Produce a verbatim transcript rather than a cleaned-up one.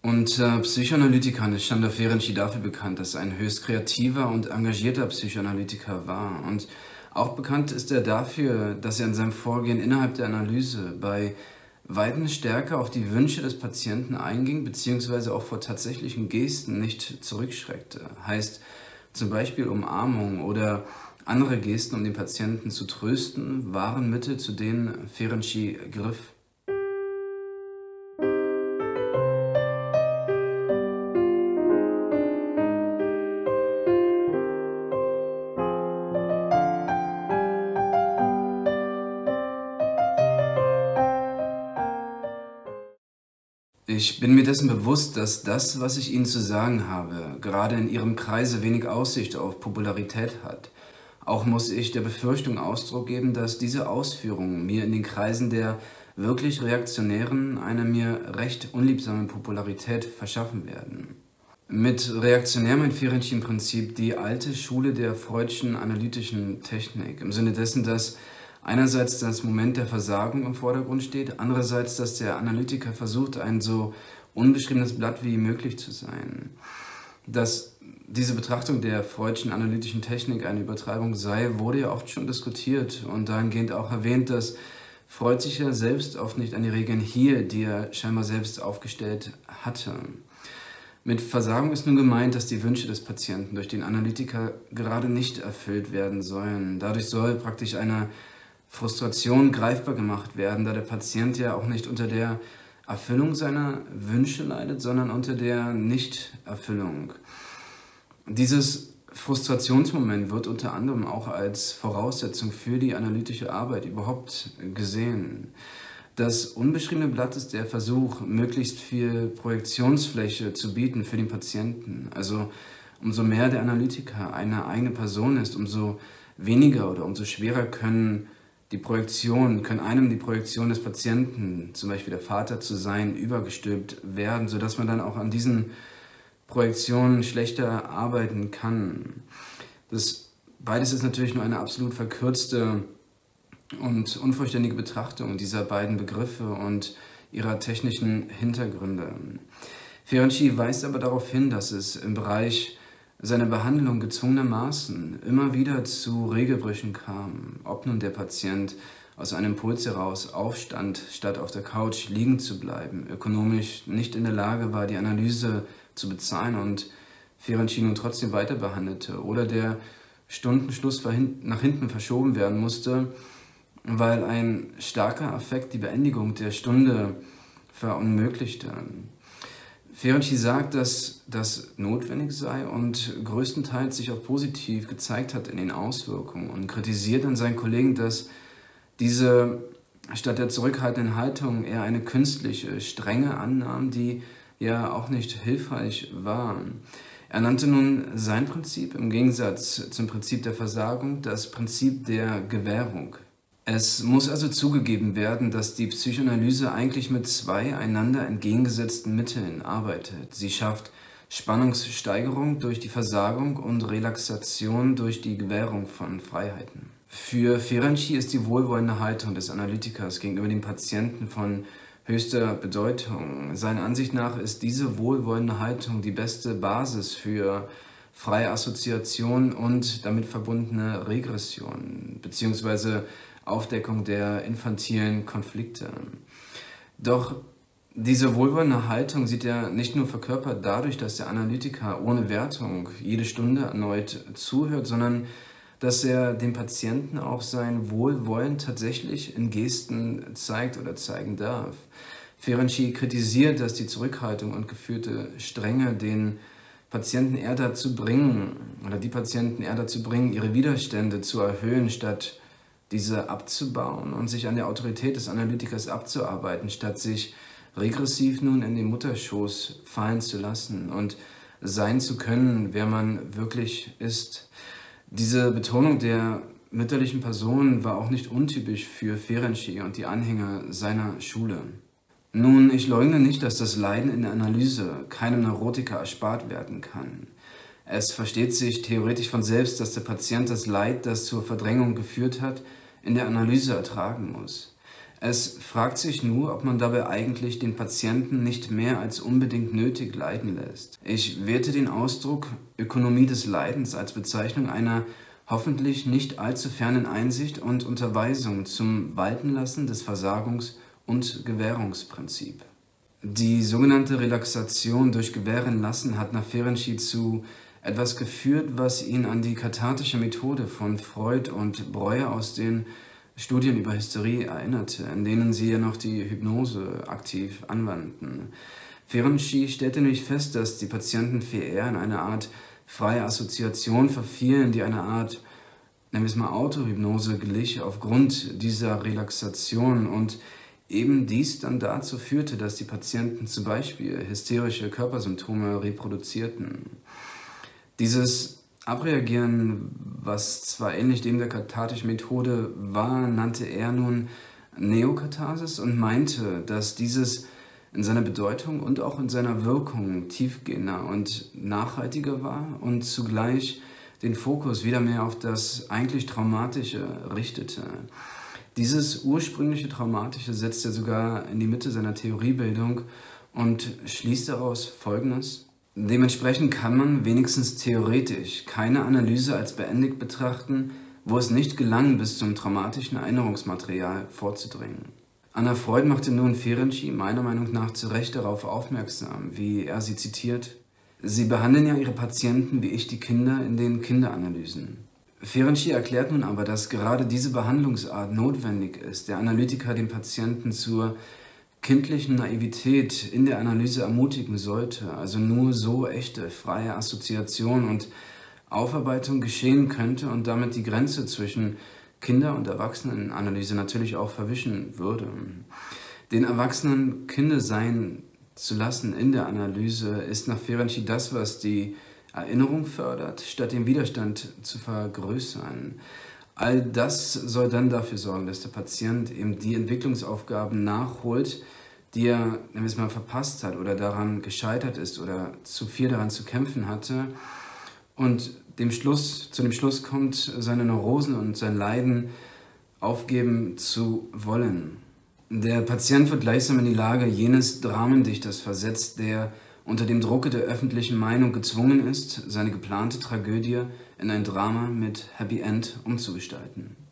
Unter Psychoanalytikern ist Sándor Ferenczi dafür bekannt, dass er ein höchst kreativer und engagierter Psychoanalytiker war. Und auch bekannt ist er dafür, dass er in seinem Vorgehen innerhalb der Analyse bei weitem stärker auf die Wünsche des Patienten einging, beziehungsweise auch vor tatsächlichen Gesten nicht zurückschreckte. Heißt zum Beispiel Umarmung oder andere Gesten, um den Patienten zu trösten, waren Mittel, zu denen Ferenczi griff. Ich bin mir dessen bewusst, dass das, was ich Ihnen zu sagen habe, gerade in Ihrem Kreise wenig Aussicht auf Popularität hat. Auch muss ich der Befürchtung Ausdruck geben, dass diese Ausführungen mir in den Kreisen der wirklich Reaktionären eine mir recht unliebsame Popularität verschaffen werden. Mit reaktionär meint Ferenczi im Prinzip die alte Schule der freudschen analytischen Technik, im Sinne dessen, dass einerseits das Moment der Versagung im Vordergrund steht, andererseits, dass der Analytiker versucht, ein so unbeschriebenes Blatt wie möglich zu sein. Dass diese Betrachtung der freudschen analytischen Technik eine Übertreibung sei, wurde ja oft schon diskutiert und dahingehend auch erwähnt, dass Freud sich ja selbst oft nicht an die Regeln hielt, die er scheinbar selbst aufgestellt hatte. Mit Versagung ist nun gemeint, dass die Wünsche des Patienten durch den Analytiker gerade nicht erfüllt werden sollen. Dadurch soll praktisch eine Frustration greifbar gemacht werden, da der Patient ja auch nicht unter der Erfüllung seiner Wünsche leidet, sondern unter der Nichterfüllung. Dieses Frustrationsmoment wird unter anderem auch als Voraussetzung für die analytische Arbeit überhaupt gesehen. Das unbeschriebene Blatt ist der Versuch, möglichst viel Projektionsfläche zu bieten für den Patienten. Also umso mehr der Analytiker eine eigene Person ist, umso weniger oder umso schwerer können die Projektionen, können einem die Projektion des Patienten, zum Beispiel der Vater zu sein, übergestülpt werden, sodass man dann auch an diesen Projektionen schlechter arbeiten kann. Das beides ist natürlich nur eine absolut verkürzte und unvollständige Betrachtung dieser beiden Begriffe und ihrer technischen Hintergründe. Ferenczi weist aber darauf hin, dass es im Bereich seiner Behandlung gezwungenermaßen immer wieder zu Regelbrüchen kam, ob nun der Patient aus einem Impuls heraus aufstand, statt auf der Couch liegen zu bleiben, ökonomisch nicht in der Lage war, die Analyse zu bezahlen und Ferenczi nun trotzdem weiter behandelte, oder der Stundenschluss nach hinten verschoben werden musste, weil ein starker Affekt die Beendigung der Stunde verunmöglichte. Ferenczi sagt, dass das notwendig sei und größtenteils sich auch positiv gezeigt hat in den Auswirkungen und kritisiert an seinen Kollegen, dass diese statt der zurückhaltenden Haltung eher eine künstliche Strenge annahm, die ja auch nicht hilfreich war. Er nannte nun sein Prinzip im Gegensatz zum Prinzip der Versagung das Prinzip der Gewährung. Es muss also zugegeben werden, dass die Psychoanalyse eigentlich mit zwei einander entgegengesetzten Mitteln arbeitet. Sie schafft Spannungssteigerung durch die Versagung und Relaxation durch die Gewährung von Freiheiten. Für Ferenczi ist die wohlwollende Haltung des Analytikers gegenüber dem Patienten von höchster Bedeutung. Seiner Ansicht nach ist diese wohlwollende Haltung die beste Basis für freie Assoziation und damit verbundene Regression bzw. Aufdeckung der infantilen Konflikte. Doch diese wohlwollende Haltung sieht er nicht nur verkörpert dadurch, dass der Analytiker ohne Wertung jede Stunde erneut zuhört, sondern dass er dem Patienten auch sein Wohlwollen tatsächlich in Gesten zeigt oder zeigen darf. Ferenczi kritisiert, dass die Zurückhaltung und geführte Strenge den Patienten eher dazu bringen, oder die Patienten eher dazu bringen, ihre Widerstände zu erhöhen, statt diese abzubauen und sich an der Autorität des Analytikers abzuarbeiten, statt sich regressiv nun in den Mutterschoß fallen zu lassen und sein zu können, wer man wirklich ist. Diese Betonung der mütterlichen Person war auch nicht untypisch für Ferenczi und die Anhänger seiner Schule. Nun, ich leugne nicht, dass das Leiden in der Analyse keinem Neurotiker erspart werden kann. Es versteht sich theoretisch von selbst, dass der Patient das Leid, das zur Verdrängung geführt hat, in der Analyse ertragen muss. Es fragt sich nur, ob man dabei eigentlich den Patienten nicht mehr als unbedingt nötig leiden lässt. Ich werte den Ausdruck Ökonomie des Leidens als Bezeichnung einer hoffentlich nicht allzu fernen Einsicht und Unterweisung zum Waltenlassen des Versagungs- und Gewährungsprinzip. Die sogenannte Relaxation durch Gewähren lassen hat nach Ferenczi zu etwas geführt, was ihn an die kathartische Methode von Freud und Breuer aus den Studien über Hysterie erinnerte, in denen sie ja noch die Hypnose aktiv anwandten. Ferenczi stellte nämlich fest, dass die Patienten viel eher in eine Art freie Assoziation verfielen, die eine Art, nennen wir es mal Autohypnose glich, aufgrund dieser Relaxation und eben dies dann dazu führte, dass die Patienten zum Beispiel hysterische Körpersymptome reproduzierten. Dieses Abreagieren, was zwar ähnlich dem der kathartischen Methode war, nannte er nun Neokatharsis und meinte, dass dieses in seiner Bedeutung und auch in seiner Wirkung tiefgehender und nachhaltiger war und zugleich den Fokus wieder mehr auf das eigentlich Traumatische richtete. Dieses ursprüngliche Traumatische setzt er sogar in die Mitte seiner Theoriebildung und schließt daraus Folgendes: Dementsprechend kann man wenigstens theoretisch keine Analyse als beendigt betrachten, wo es nicht gelang, bis zum traumatischen Erinnerungsmaterial vorzudringen. Anna Freud machte nun Ferenczi meiner Meinung nach zu Recht darauf aufmerksam, wie er sie zitiert: Sie behandeln ja ihre Patienten wie ich die Kinder in den Kinderanalysen. Ferenczi erklärt nun aber, dass gerade diese Behandlungsart notwendig ist, der Analytiker den Patienten zur kindlichen Naivität in der Analyse ermutigen sollte, also nur so echte, freie Assoziation und Aufarbeitung geschehen könnte und damit die Grenze zwischen Kinder- und Erwachsenenanalyse natürlich auch verwischen würde. Den Erwachsenen Kinder sein zu lassen in der Analyse ist nach Ferenczi das, was die Erinnerung fördert, statt den Widerstand zu vergrößern. All das soll dann dafür sorgen, dass der Patient eben die Entwicklungsaufgaben nachholt, die er, nennen wir es mal, verpasst hat oder daran gescheitert ist oder zu viel daran zu kämpfen hatte und dem Schluss, zu dem Schluss kommt, seine Neurosen und sein Leiden aufgeben zu wollen. Der Patient wird gleichsam in die Lage jenes Dramendichters versetzt, der unter dem Drucke der öffentlichen Meinung gezwungen ist, seine geplante Tragödie in ein Drama mit Happy End umzugestalten.